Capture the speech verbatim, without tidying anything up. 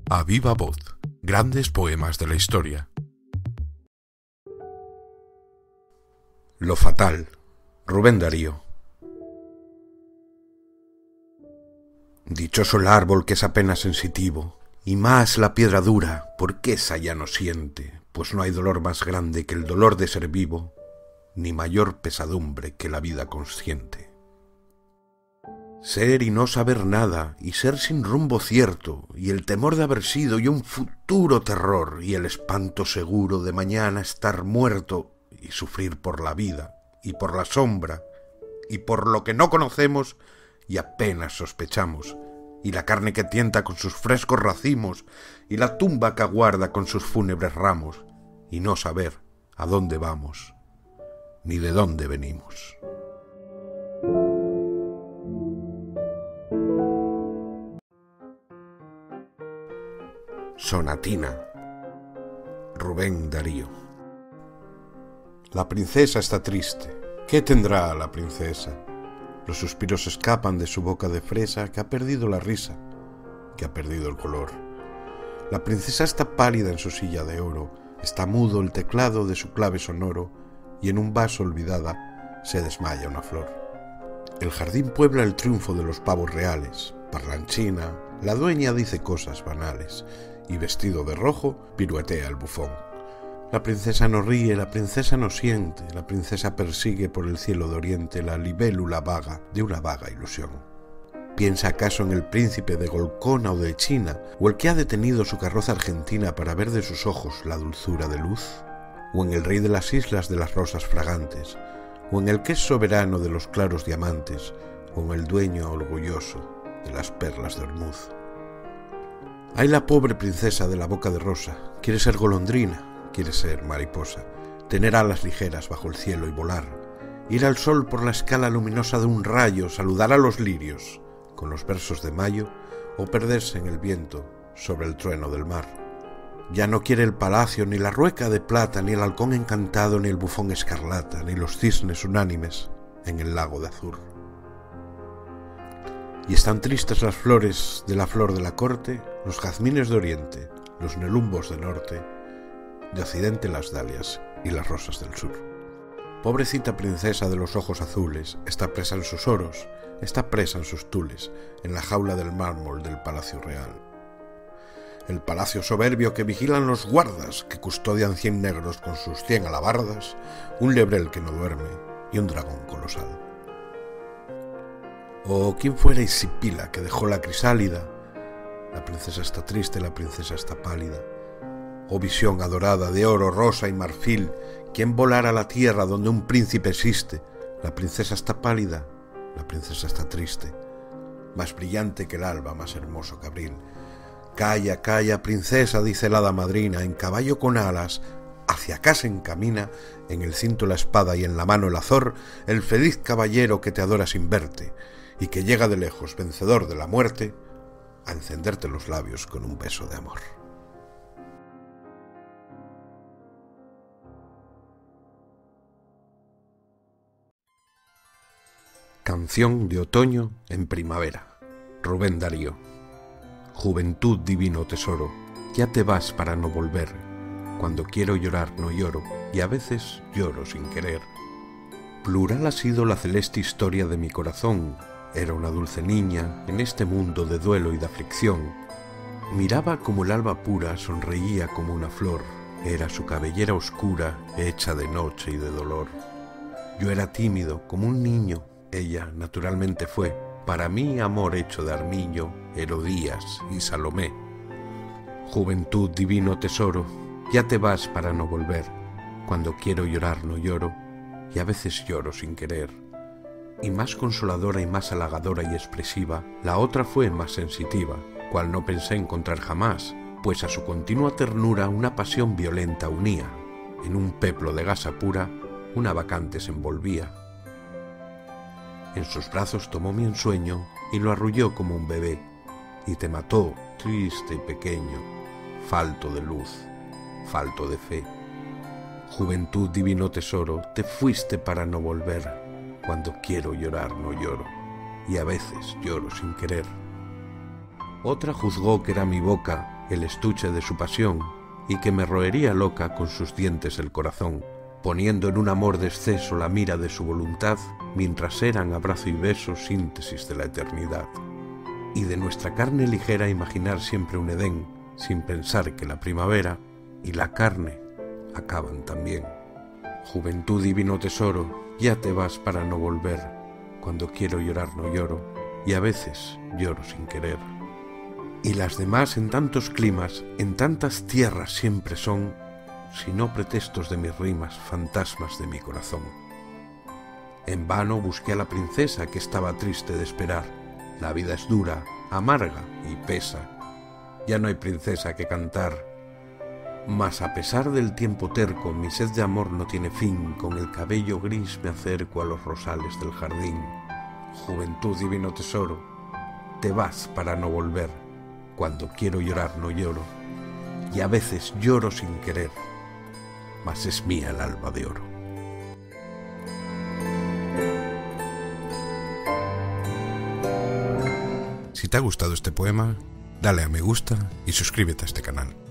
A viva voz, grandes poemas de la historia. Lo fatal, Rubén Darío. Dichoso el árbol que es apenas sensitivo, y más la piedra dura, porque esa ya no siente, pues no hay dolor más grande que el dolor de ser vivo, ni mayor pesadumbre que la vida consciente. Ser y no saber nada, y ser sin rumbo cierto, y el temor de haber sido, y un futuro terror, y el espanto seguro de mañana estar muerto, y sufrir por la vida, y por la sombra, y por lo que no conocemos, y apenas sospechamos, y la carne que tienta con sus frescos racimos, y la tumba que aguarda con sus fúnebres ramos, y no saber a dónde vamos, ni de dónde venimos. Sonatina, Rubén Darío. La princesa está triste. ¿Qué tendrá la princesa? Los suspiros escapan de su boca de fresa, que ha perdido la risa, que ha perdido el color. La princesa está pálida en su silla de oro, está mudo el teclado de su clave sonoro, y en un vaso olvidada se desmaya una flor. El jardín puebla el triunfo de los pavos reales. Parlanchina, la dueña dice cosas banales, y vestido de rojo piruetea el bufón. La princesa no ríe, la princesa no siente, la princesa persigue por el cielo de oriente la libélula vaga de una vaga ilusión. ¿Piensa acaso en el príncipe de Golcona o de China, o el que ha detenido su carroza argentina para ver de sus ojos la dulzura de luz? ¿O en el rey de las islas de las rosas fragantes, o en el que es soberano de los claros diamantes, o en el dueño orgulloso de las perlas de Ormuz? Ay, la pobre princesa de la boca de rosa, quiere ser golondrina, quiere ser mariposa, tener alas ligeras bajo el cielo y volar, ir al sol por la escala luminosa de un rayo, saludar a los lirios con los versos de mayo, o perderse en el viento sobre el trueno del mar. Ya no quiere el palacio, ni la rueca de plata, ni el halcón encantado, ni el bufón escarlata, ni los cisnes unánimes en el lago de azur. Y están tristes las flores de la flor de la corte, los jazmines de oriente, los nelumbos de norte, de occidente las dalias y las rosas del sur. Pobrecita princesa de los ojos azules, está presa en sus oros, está presa en sus tules, en la jaula del mármol del palacio real. El palacio soberbio que vigilan los guardas, que custodian cien negros con sus cien alabardas, un lebrel que no duerme y un dragón colosal. ¿O quién fuera Isipila que dejó la crisálida? La princesa está triste, la princesa está pálida. Oh visión adorada de oro, rosa y marfil, ¿quién volara a la tierra donde un príncipe existe? La princesa está pálida, la princesa está triste, más brillante que el alba, más hermoso que abril. Calla, calla, princesa, dice la hada madrina, en caballo con alas, hacia acá se encamina, en el cinto la espada y en la mano el azor, el feliz caballero que te adora sin verte, y que llega de lejos, vencedor de la muerte, a encenderte los labios con un beso de amor. Canción de otoño en primavera, Rubén Darío. Juventud, divino tesoro, ya te vas para no volver. Cuando quiero llorar no lloro, y a veces lloro sin querer. Plural ha sido la celeste historia de mi corazón. Era una dulce niña en este mundo de duelo y de aflicción. Miraba como el alba pura, sonreía como una flor. Era su cabellera oscura, hecha de noche y de dolor. Yo era tímido como un niño, ella naturalmente fue, para mí amor hecho de armiño, Herodías y Salomé. Juventud, divino tesoro, ya te vas para no volver. Cuando quiero llorar no lloro, y a veces lloro sin querer. Y más consoladora y más halagadora y expresiva, la otra fue más sensitiva, cual no pensé encontrar jamás, pues a su continua ternura una pasión violenta unía. En un peplo de gasa pura, una vacante se envolvía. En sus brazos tomó mi ensueño y lo arrulló como un bebé, y te mató, triste y pequeño, falto de luz, falto de fe. Juventud, divino tesoro, te fuiste para no volver. Cuando quiero llorar no lloro, y a veces lloro sin querer. Otra juzgó que era mi boca el estuche de su pasión, y que me roería loca con sus dientes el corazón, poniendo en un amor de exceso la mira de su voluntad, mientras eran abrazo y beso síntesis de la eternidad. Y de nuestra carne ligera imaginar siempre un Edén, sin pensar que la primavera y la carne acaban también. Juventud, divino tesoro, ya te vas para no volver. Cuando quiero llorar no lloro, y a veces lloro sin querer. Y las demás en tantos climas, en tantas tierras siempre son, si no pretextos de mis rimas, fantasmas de mi corazón. En vano busqué a la princesa que estaba triste de esperar. La vida es dura, amarga y pesa. Ya no hay princesa que cantar. Mas a pesar del tiempo terco, mi sed de amor no tiene fin. Con el cabello gris me acerco a los rosales del jardín. Juventud, divino tesoro, te vas para no volver. Cuando quiero llorar no lloro, y a veces lloro sin querer, mas es mía el alba de oro. Si te ha gustado este poema, dale a me gusta y suscríbete a este canal.